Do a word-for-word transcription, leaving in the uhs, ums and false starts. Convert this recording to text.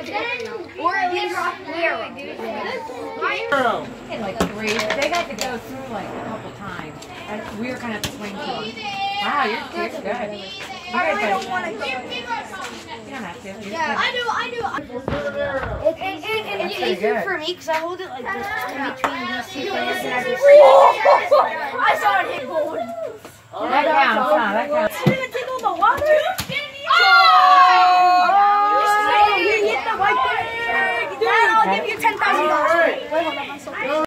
Or at least where? And like three, they got to go through like a couple times. And we were kind of swing to them. Wow, you're, you're good. I really don't want to go. You don't have to. You're Yeah, I do, I do. It, and, and, and it's easier for me because I hold it like this in between these two players and I just. I saw it hit gold. That counts, huh? That counts.